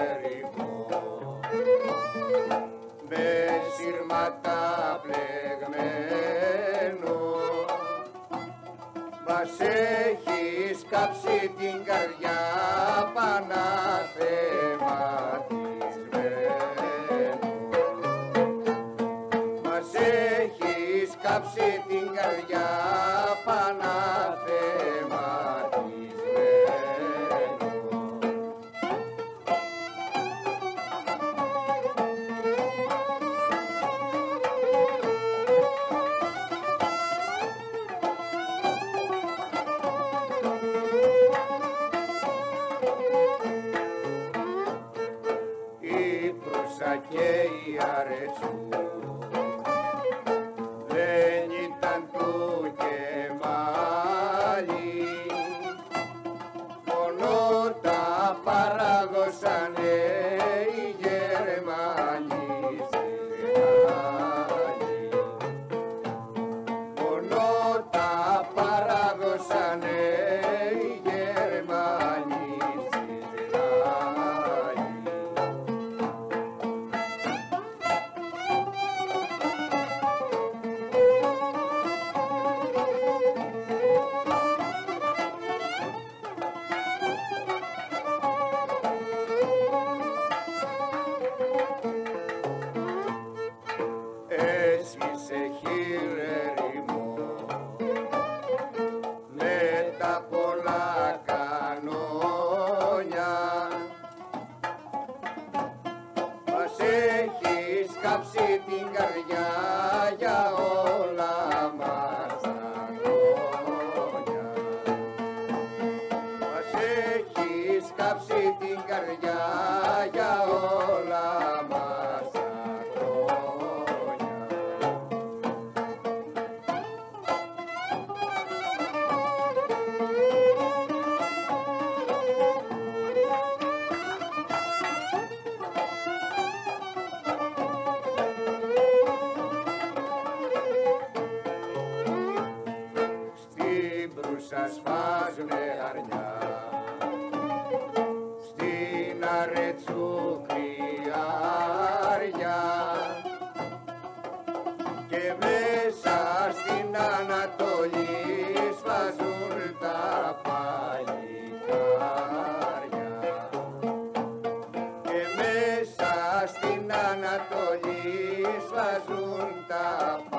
ερημό με σύρματα πλεγμένο μας έχει σκάψει την καρδιά παναθεματισμένο. Μας έχει σκάψει την καρδιά παναθεματισμένο. Η Προύσα και η Αρετσού δεν ήταν του Κεμάλη, μόνο τα παράδοσανε οι Γερμανοί στη Γάλλη. Μόνο τα παράδοσανε οι Γερμανοί στη Γάλλη. Έσχισε χειρερημό με τα πολλά κανόνια, μας έχει σκάψει την καρδιά για όλα μας τα χρόνια. Μας έχει σκάψει την καρδιά για όλα μας τα χρόνια. Στην Προύσα σφάζουνε αρνιά, στην Αρετσού κρυάρια και μέσα στην Ανατολή σφάζουν τα παλικάρια. Και μέσα στην Ανατολή σφάζουν τα παλικάρια.